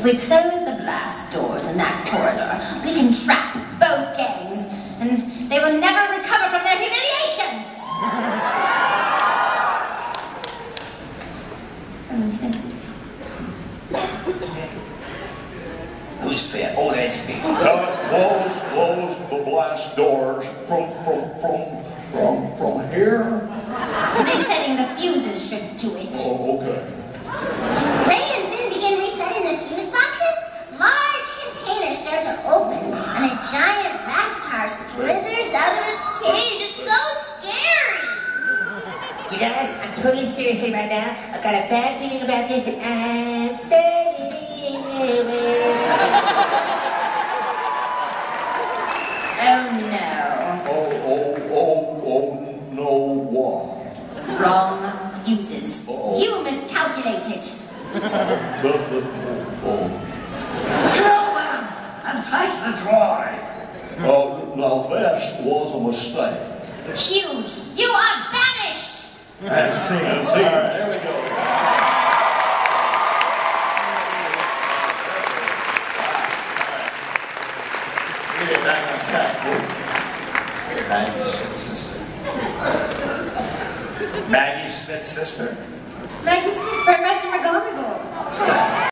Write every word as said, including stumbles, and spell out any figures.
If we close the blast doors in that corridor, we can trap both gangs, and they will never recover from their humiliation! Who's fair? Oh, that's me. Uh, close, close the blast doors from, from, from, from, from here? Resetting the fuses should do it. Oh, okay. Ray and Finn begin resetting the fuse boxes. Large containers start to open, and a giant Raktar slithers out of its cage. It's so scary! You guys, I'm totally serious right now. I've got a bad feeling about this, and I'm sailing away. Oh no. Oh, oh, oh, oh, no what? Wrong fuses. Oh. You miscalculated. Uh, the, the, oh, oh. Kill them and take the droid. Uh, now this was a mistake. Huge, you are banished! And see, and see. All right, there we go. We get back on track. Maggie Smith's sister. Maggie Smith's sister? Maggie Smith, Professor McGonagall.